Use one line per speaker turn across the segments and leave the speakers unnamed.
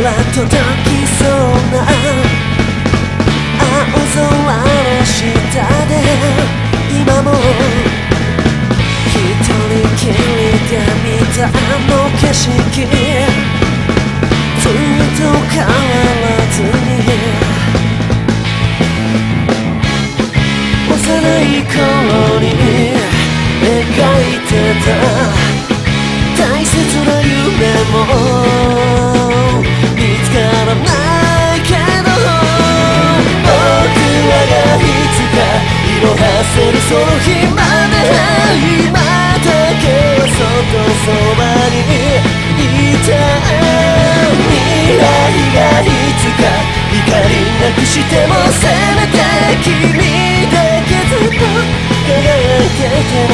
から届きそうな青空の下で今も一人きりで見たあの景色ずっと変わらずに幼い頃に描いてた大切な夢も見つからないけど僕らがいつか色褪せるその日まで今だけはそっとそばにいた未来がいつか光なくしてもせめて君だけずっと輝いて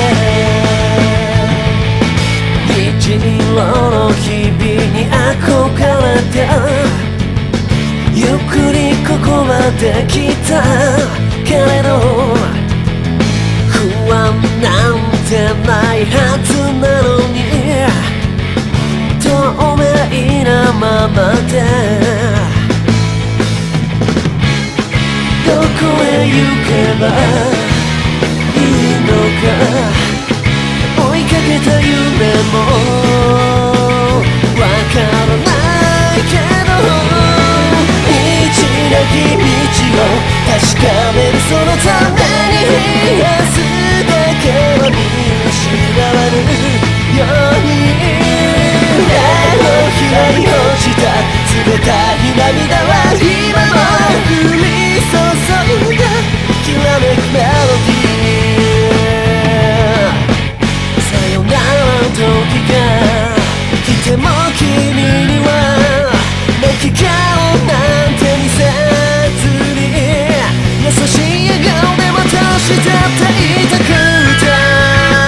てね虹色の日々に憧れてゆっくりここまで来たけれど不安なんてないはずなのに透明なままでどこへ行けばいいのか追いかけた夢もわからないけど道なき道を確かめるそのために明日だけは見失わぬように手のひらに落ちた冷たい涙は今も降り注いだきらめくメロディーさよならの時が来ても君には泣き顔なんて見せずに優しい笑顔で私だっていたくて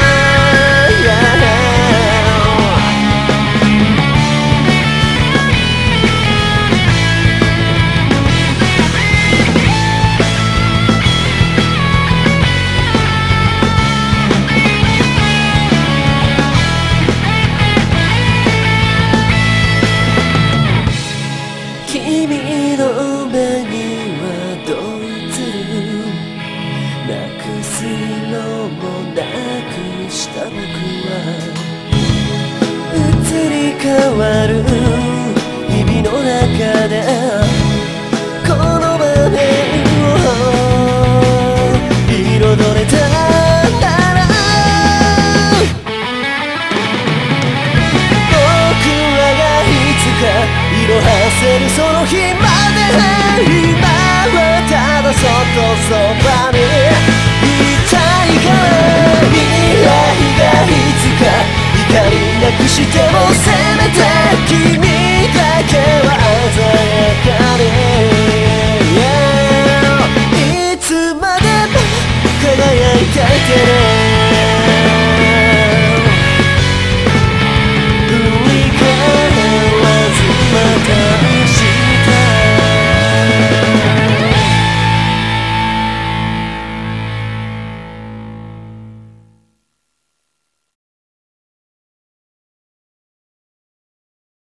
君の目にはどう映るなくすのもなくした僕は移り変わる日々の中で